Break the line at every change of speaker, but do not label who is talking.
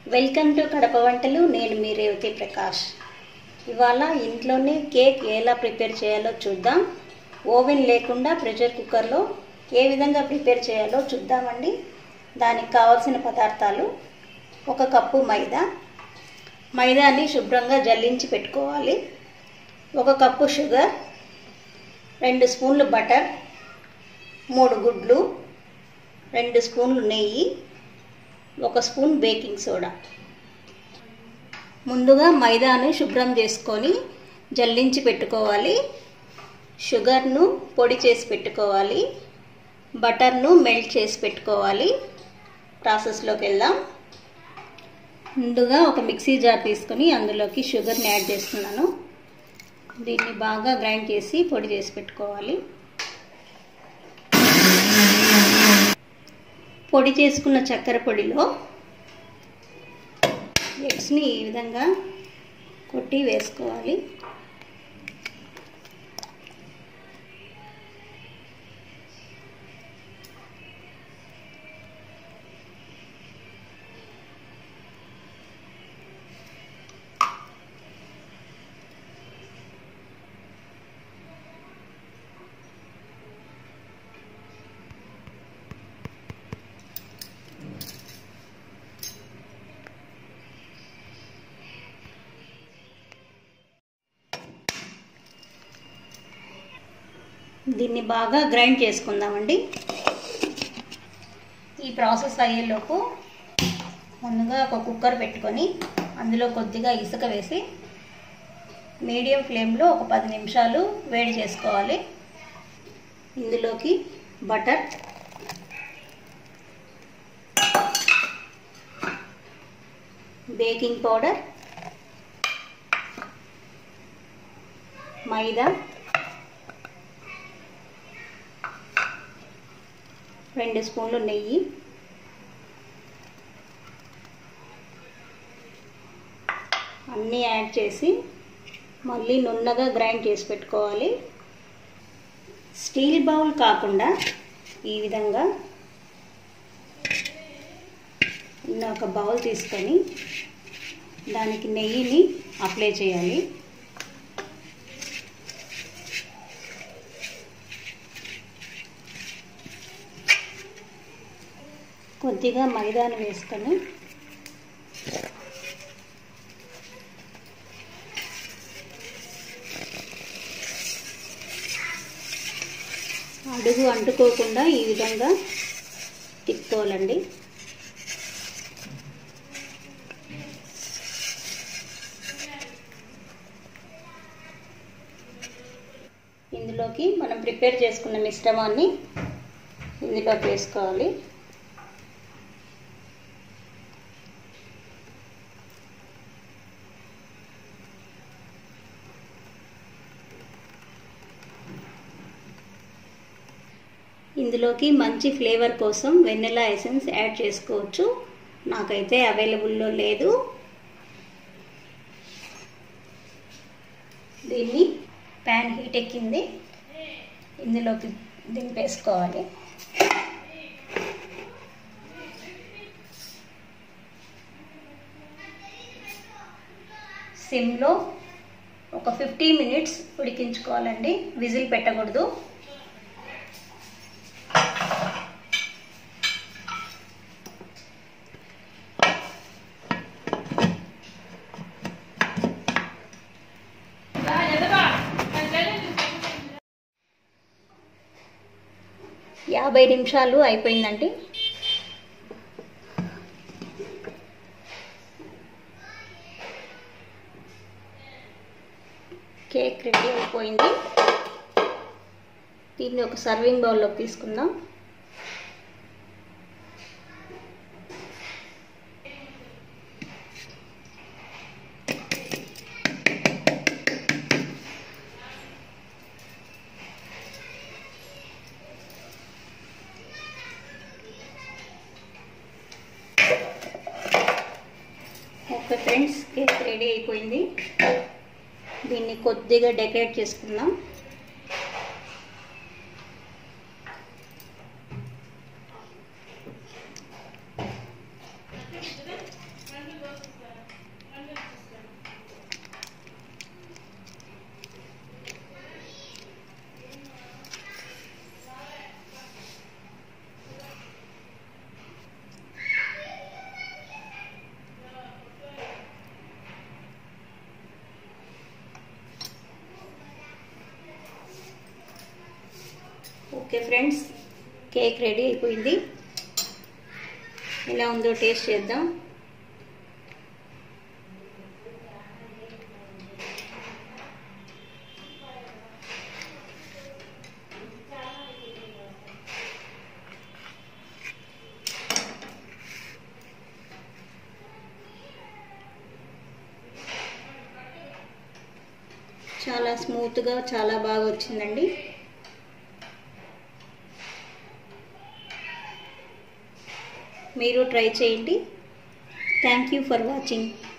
Welcome to Kadapa వంటలు. నేను మీ రేవతి ప్రకాష్. ఇవాళ ఇంట్లోనే కేక్ ఎలా ప్రిపేర్ చేయాలో చూద్దాం. ఓవెన్ లేకుండా ప్రెషర్ కుక్కర్లో ఏ విధంగా ప్రిపేర్ చేయాలో చూద్దామండి. దానికి కావాల్సిన పదార్థాలు: 1 కప్పు మైదాని శుభ్రంగా జల్లించి పెట్టుకోవాలి, 1 కప్పు షుగర్, 2 స్పూన్లు బటర్, 3 గుడ్లు, 2 స్పూన్లు నెయ్యి, 1 స్పూన్ బేకింగ్ సోడా. ముందుగా మైదాను శుభ్రం చేసుకొని జల్లించి పెట్టుకోవాలి, షుగర్ను పొడి చేసి పెట్టుకోవాలి, బటర్ను మెల్ట్ చేసి పెట్టుకోవాలి. ప్రాసెస్లోకి వెళ్దాం. ముందుగా ఒక మిక్సీ జార్ తీసుకొని అందులోకి షుగర్ని యాడ్ చేస్తున్నాను. దీన్ని బాగా గ్రైండ్ చేసి పొడి చేసి పెట్టుకోవాలి. పొడి చేసుకున్న చక్కెర పొడిలో ఎగ్స్ని ఈ విధంగా కొట్టి వేసుకోవాలి. దీన్ని బాగా గ్రైండ్ చేసుకుందామండి. ఈ ప్రాసెస్ అయ్యేలోపు ముందుగా ఒక కుక్కర్ పెట్టుకొని అందులో కొద్దిగా ఇసుక వేసి మీడియం ఫ్లేమ్లో ఒక 10 నిమిషాలు వేడి చేసుకోవాలి. ఇందులోకి బటర్, బేకింగ్ పౌడర్, మైదా, 2 స్పూన్లు నెయ్యి, అన్నీ యాడ్ చేసి మళ్ళీ నున్నగా గ్రైండ్ చేసి పెట్టుకోవాలి. స్టీల్ బౌల్ కాకుండా ఈ విధంగా ఒక బౌల్ తీసుకొని దానికి నెయ్యిని అప్లై చేయాలి. కొద్దిగా మైదాను వేసుకొని అడుగు అంటుకోకుండా ఈ విధంగా తిప్పుకోవాలండి. ఇందులోకి మనం ప్రిపేర్ చేసుకున్న మిశ్రమాన్ని ఇందులోకి వేసుకోవాలి. ఇందులోకి మంచి ఫ్లేవర్ కోసం వెనిలా ఎసెన్స్ యాడ్ చేసుకోవచ్చు. నాకైతే అవైలబుల్లో లేదు. దీన్ని ప్యాన్ హీట్ ఎక్కింది, ఇందులోకి దింపేసుకోవాలి. సిమ్లో ఒక 50 మినిట్స్ ఉడికించుకోవాలండి. విజిల్ పెట్టకూడదు. యాభై నిమిషాలు అయిపోయిందండి. కేక్ రెడీ అయిపోయింది. దీన్ని ఒక సర్వింగ్ బౌల్లోకి తీసుకుందాం. ఓకే ఫ్రెండ్స్, కేక్ రెడీ అయిపోయింది. దీన్ని కొద్దిగా డెకరేట్ చేసుకుందాం. ఓకే ఫ్రెండ్స్, కేక్ రెడీ అయిపోయింది. ఎలా ఉందో టేస్ట్ చేద్దాం. చాలా స్మూత్గా చాలా బాగా వచ్చిందండి. మీరు ట్రై చేయండి. Thank you for watching.